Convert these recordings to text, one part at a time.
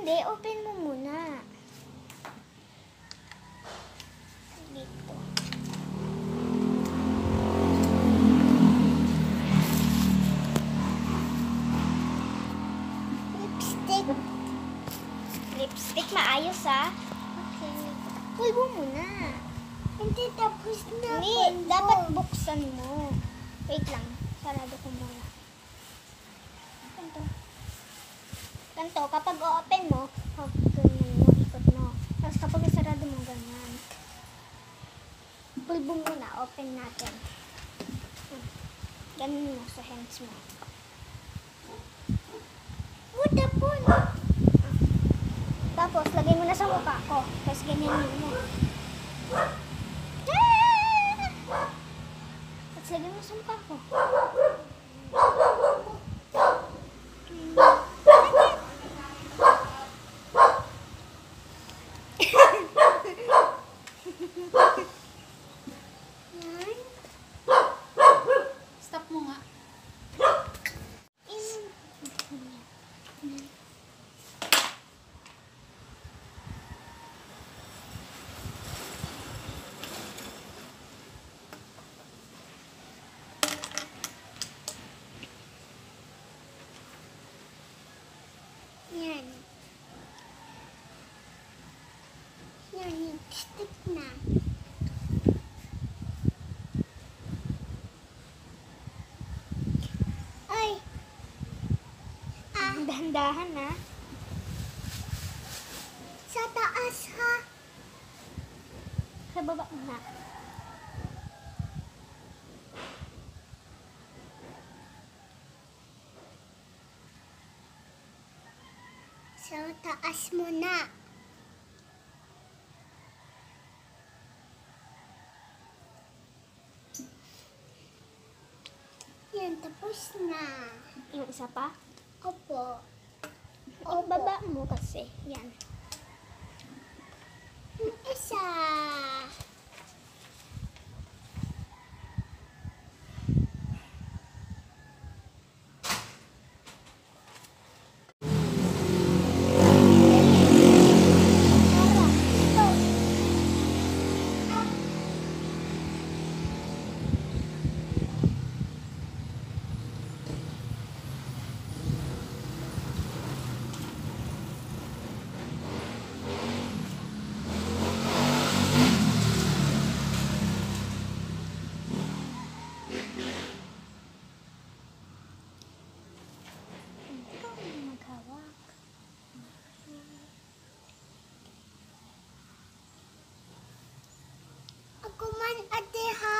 Hindi, open mo muna. Dito. Lipstick. Lipstick, maayos ah. Okay. Pulbo muna. Hindi, tapos na. Hindi, dapat buksan mo. Wait lang, sarado ko muna. Ganito, kapag o-open mo, ganyan mo, ikot mo. Tapos kapag sarado mo, ganyan. Pulbo muna, open natin. Ganyan mo sa hands mo. Buta po. Tapos, lagay mo na sa mukha ko. Tapos ganyan mo. Tapos lagay mo sa mukha ko. Stop mo nga. Yan. Yan, stick na. Ay! Dahan-dahan na. Sa taas ha. Sa baba na. Sa taas mo na. Yan, tapos na. Yung isa pa? Opo. O, baba mo kasi. Yan. Yung isa. Ako man, ate ha.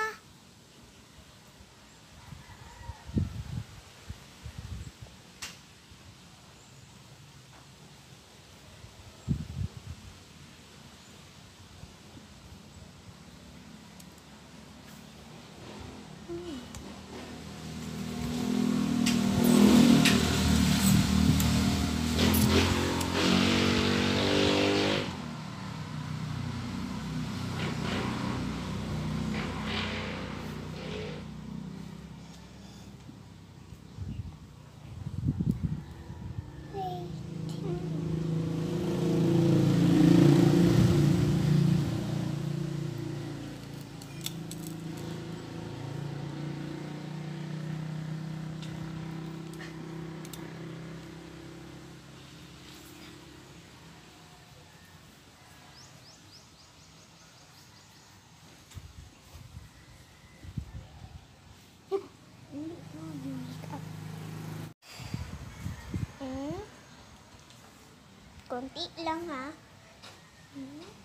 Konti lang ha.